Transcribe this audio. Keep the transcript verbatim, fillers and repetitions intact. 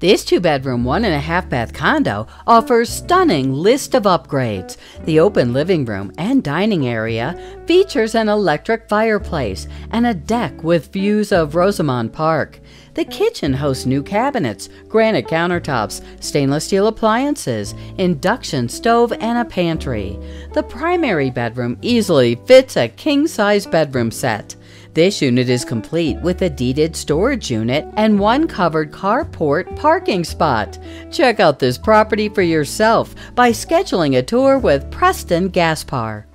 This two-bedroom, one-and-a-half-bath condo offers stunning list of upgrades. The open living room and dining area features an electric fireplace and a deck with views of Rosamond Park. The kitchen hosts new cabinets, granite countertops, stainless steel appliances, induction stove, and a pantry. The primary bedroom easily fits a king-size bedroom set. This unit is complete with a deeded storage unit and one covered carport parking spot. Check out this property for yourself by scheduling a tour with Preston Gaspar.